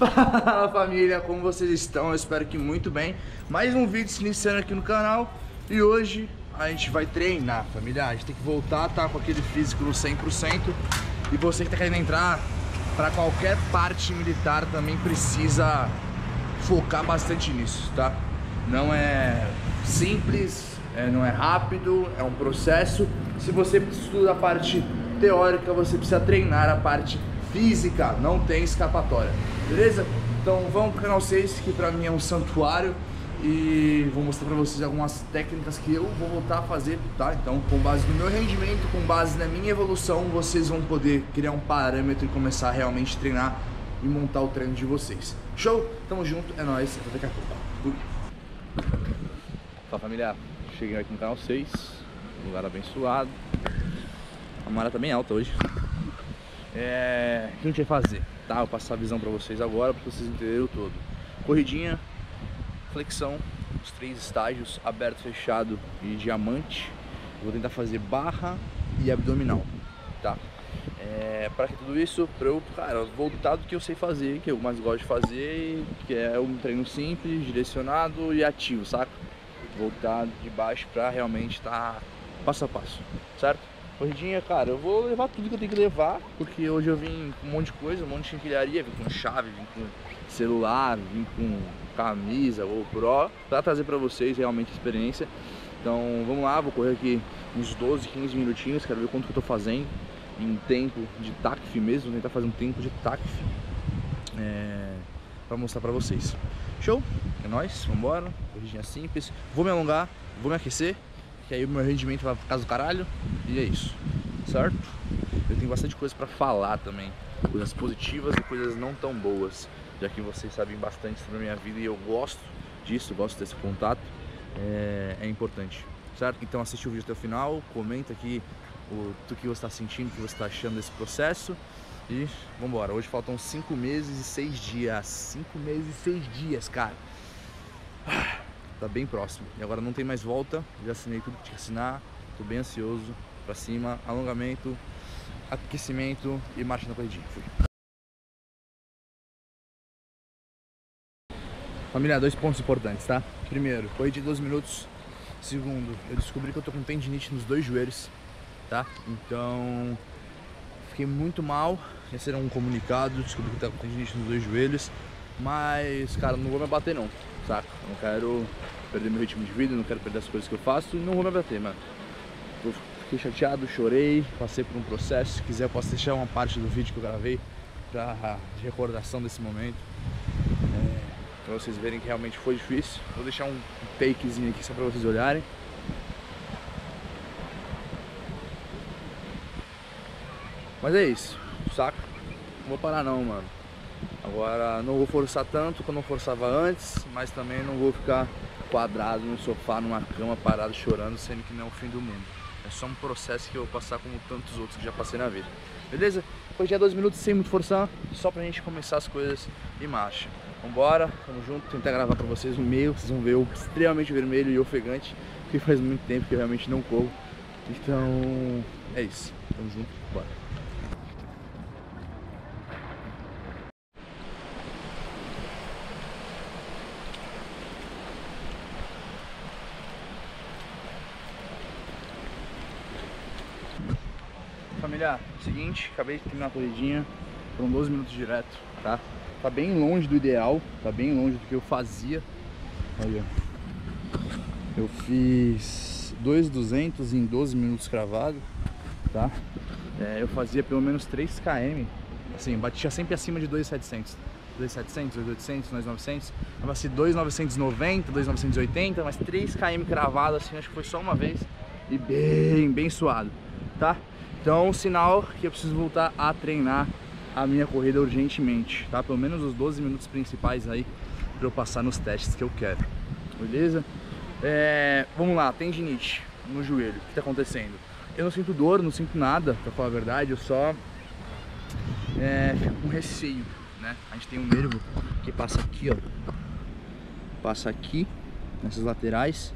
Fala família, como vocês estão? Eu espero que muito bem. Mais um vídeo se iniciando aqui no canal. E hoje a gente vai treinar, família. A gente tem que voltar a estar com aquele físico no 100%. E você que tá querendo entrar para qualquer parte militar também precisa focar bastante nisso, tá? Não é simples, não é rápido, é um processo. Se você estuda a parte teórica, você precisa treinar a parte física, não tem escapatória, beleza? Então vamos pro canal 6, que pra mim é um santuário, e vou mostrar pra vocês algumas técnicas que eu vou voltar a fazer, tá? Então, com base no meu rendimento, com base na minha evolução, vocês vão poder criar um parâmetro e começar a realmente treinar e montar o treino de vocês. Show? Tamo junto, é nóis, até daqui a pouco. Fui. Fala família, cheguei aqui no canal 6, lugar abençoado. A maré tá bem alta hoje. O que a gente vai fazer? Tá, vou passar a visão pra vocês agora, pra vocês entenderem o todo. Corridinha, flexão, os 3 estágios, aberto, fechado e diamante. Eu vou tentar fazer barra e abdominal, tá? Para que tudo isso, para eu, cara, voltar do que eu sei fazer, que eu mais gosto de fazer, que é um treino simples, direcionado e ativo, saca? Voltar de baixo para realmente estar passo a passo, certo? Corridinha, cara, eu vou levar tudo que eu tenho que levar, porque hoje eu vim com um monte de coisa, um monte de chinquilharia, vim com chave, vim com celular, vim com camisa, GoPro, para trazer para vocês realmente a experiência. Então vamos lá, vou correr aqui uns 12, 15 minutinhos, quero ver quanto que eu tô fazendo em tempo de TACF mesmo, vou tentar fazer um tempo de TACF para mostrar para vocês. Show? É nóis, vambora, corridinha simples, vou me alongar, vou me aquecer, que aí o meu rendimento vai pra casa do caralho, e é isso, certo? Eu tenho bastante coisa pra falar também, coisas positivas e coisas não tão boas, já que vocês sabem bastante sobre a minha vida e eu gosto disso, gosto desse contato, é importante, certo? Então assiste o vídeo até o final, comenta aqui o que você está sentindo, o que você está achando desse processo e vambora. Hoje faltam 5 meses e 6 dias, 5 meses e 6 dias, cara. Tá bem próximo, e agora não tem mais volta, já assinei tudo que tinha que assinar, tô bem ansioso, pra cima, alongamento, aquecimento e marcha na corridinha. Fui. Família, 2 pontos importantes, tá? Primeiro, corrida de 12 minutos. Segundo, eu descobri que eu tô com tendinite nos 2 joelhos, tá? Então, fiquei muito mal, recebi um comunicado, descobri que eu tava com tendinite nos 2 joelhos. Mas, cara, não vou me abater não, saca? Não quero perder meu ritmo de vida, não quero perder as coisas que eu faço e não vou me abater, mano. Eu fiquei chateado, chorei, passei por um processo. Se quiser eu posso deixar uma parte do vídeo que eu gravei de recordação desse momento, pra vocês verem que realmente foi difícil. Vou deixar um takezinho aqui só pra vocês olharem. Mas é isso, saca? Não vou parar não, mano. Agora não vou forçar tanto como eu forçava antes, mas também não vou ficar quadrado no sofá, numa cama, parado chorando, sendo que não é o fim do mundo. É só um processo que eu vou passar como tantos outros que já passei na vida. Beleza? Depois de 12 minutos sem muito forçar, só pra gente começar as coisas em marcha. Vambora, tamo junto, tentar gravar pra vocês no meio, vocês vão ver eu extremamente vermelho e ofegante, porque faz muito tempo que eu realmente não corro. Então, é isso. Tamo junto, bora. Família, seguinte, acabei de terminar a corridinha, foram 12 minutos direto, tá? Tá bem longe do ideal, tá bem longe do que eu fazia. Olha, eu fiz 2.200 em 12 minutos cravado, tá? Eu fazia pelo menos 3 km, assim, batia sempre acima de 2.700. 2.700, 2.800, 2.900, tava assim 2.990, 2.980, mas 3 km cravado assim, acho que foi só uma vez e bem suado, tá? Então, sinal que eu preciso voltar a treinar a minha corrida urgentemente, tá? Pelo menos os 12 minutos principais aí pra eu passar nos testes que eu quero, beleza? Vamos lá, tendinite no joelho, o que tá acontecendo? Eu não sinto dor, não sinto nada, pra falar a verdade, eu só fico com receio, né? A gente tem um nervo que passa aqui, ó, passa aqui, nessas laterais,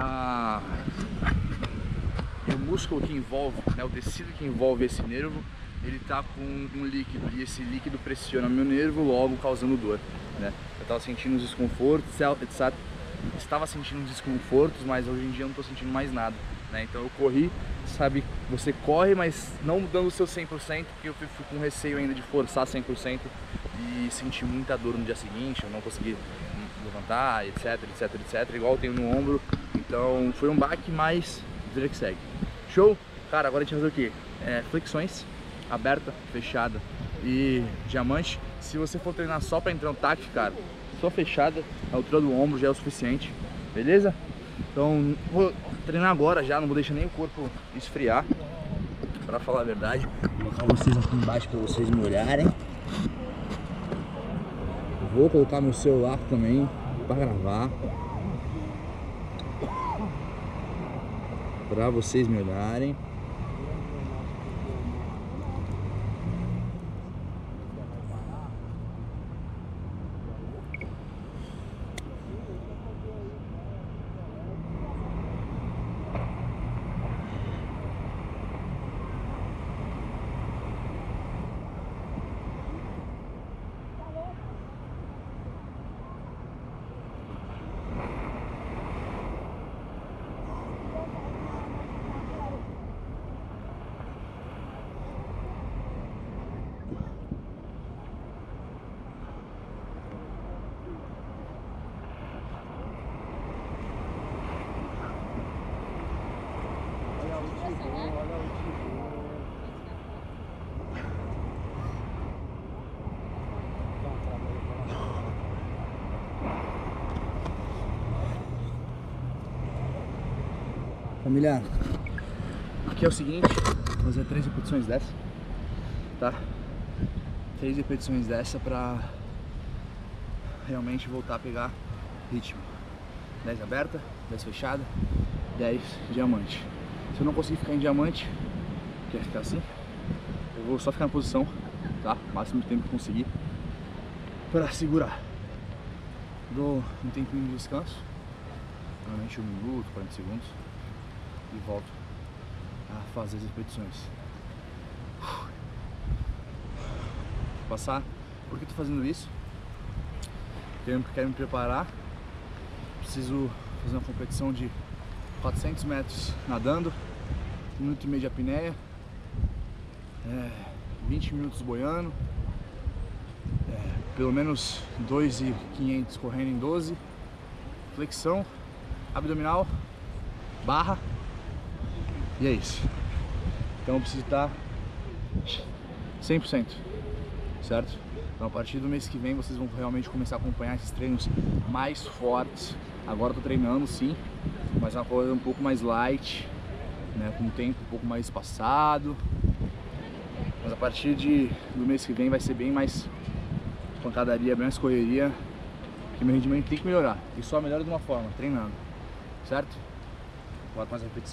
e o músculo que envolve, né, o tecido que envolve esse nervo ele tá com um líquido e esse líquido pressiona meu nervo, logo causando dor, né? Eu tava sentindo uns desconfortos, estava sentindo uns desconfortos, mas hoje em dia eu não tô sentindo mais nada, né? Então eu corri, sabe, você corre, mas não dando o seu 100%, porque eu fico com receio ainda de forçar 100% e sentir muita dor no dia seguinte, eu não consegui levantar, etc, igual eu tenho no ombro. Então foi um baque, mas vida que segue. Show? Cara, agora a gente vai fazer o quê? Flexões, aberta, fechada e diamante. Se você for treinar só pra entrar no TAC, cara, só fechada, a altura do ombro já é o suficiente, beleza? Então vou treinar agora já, não vou deixar nem o corpo esfriar, pra falar a verdade. Vou colocar vocês aqui embaixo pra vocês me olharem. Vou colocar meu celular também pra gravar, pra vocês me olharem. Família, aqui é o seguinte, vou fazer 3 repetições dessa, tá? 3 repetições dessa pra realmente voltar a pegar ritmo. 10 aberta, 10 fechada, 10 diamante. Se eu não conseguir ficar em diamante, quer ficar assim, eu vou só ficar na posição, tá? O máximo de tempo que conseguir pra segurar. Dou um tempinho de descanso, normalmente 1 minuto, 40 segundos. E volto a fazer as repetições. Passar. Por que eu tô fazendo isso? Quero me preparar. Preciso fazer uma competição de 400 metros nadando, 1 minuto e meio de apneia, 20 minutos boiando, pelo menos 2.500 correndo em 12, flexão, abdominal, barra. E é isso. Então eu preciso estar 100%, certo? Então a partir do mês que vem vocês vão realmente começar a acompanhar esses treinos mais fortes. Agora eu tô treinando sim, mas é uma coisa um pouco mais light, né? Com um tempo um pouco mais espaçado. Mas a partir do mês que vem vai ser bem mais pancadaria, bem mais correria. Porque meu rendimento tem que melhorar. E só melhora de uma forma, treinando, certo? Bora mais uma repetição.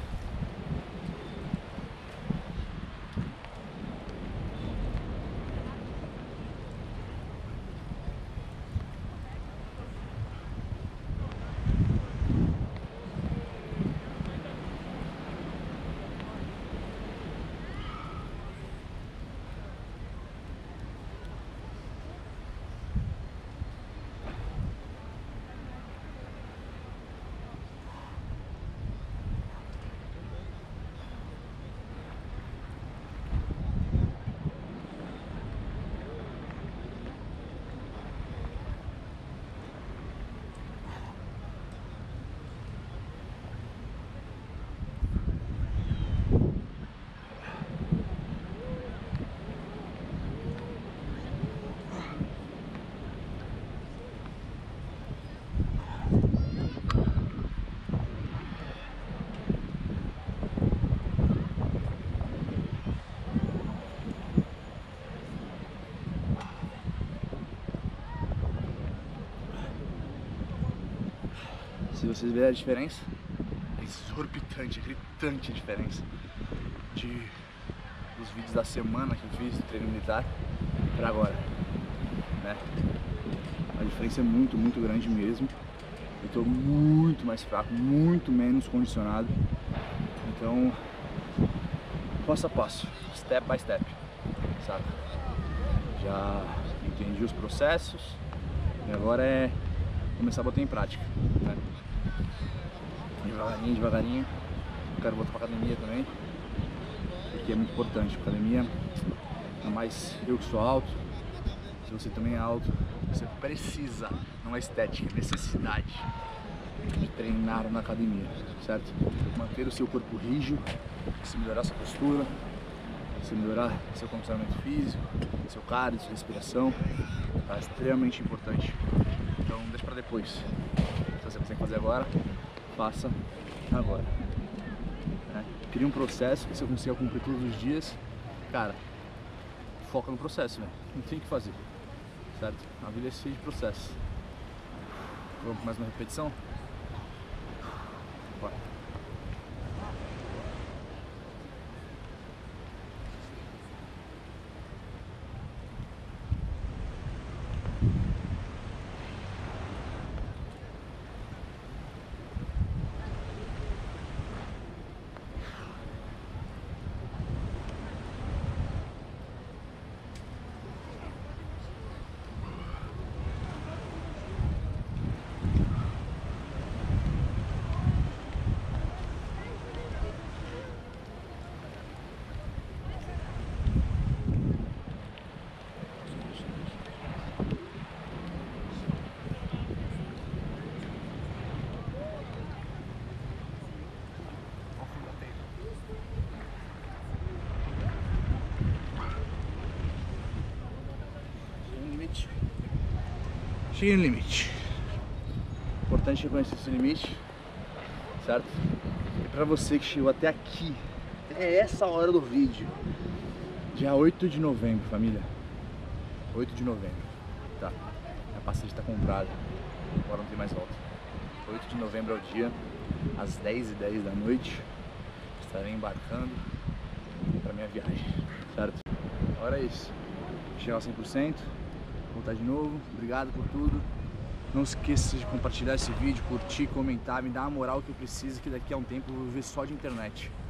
Se vocês verem a diferença, é exorbitante, é gritante a diferença dos vídeos da semana que eu fiz do treino militar para agora, né? A diferença é muito, muito grande mesmo. Eu tô muito mais fraco, muito menos condicionado. Então, passo a passo, step by step, sabe? Já entendi os processos e agora é começar a botar em prática, né? Devagarinho, devagarinho. Quero voltar pra academia também, porque é muito importante. Academia, ainda mais eu que sou alto, se você também é alto, você precisa, não é estética, é necessidade de treinar na academia, certo? Manter o seu corpo rígido, se melhorar sua postura, se melhorar seu condicionamento físico, seu cardio, sua respiração, tá extremamente importante. Então deixa pra depois. Se você consegue fazer agora, faça agora. Cria um processo que você consiga cumprir todos os dias. Cara, foca no processo, velho. Não tem o que fazer, certo? A vida é cheia de processo. Vamos mais uma repetição? Bora. Cheguei no limite. Importante reconhecer esse limite, certo? E pra você que chegou até aqui, até essa hora do vídeo, dia 8 de novembro, família. 8 de novembro, tá? A passagem tá comprada, agora não tem mais volta. 8 de novembro é o dia, às 10h10 da noite, estarei embarcando pra minha viagem, certo? Agora é isso. Chegar ao 100%. Voltar de novo, obrigado por tudo. Não esqueça de compartilhar esse vídeo, curtir, comentar, me dar a moral que eu preciso, que daqui a um tempo eu vou viver só de internet.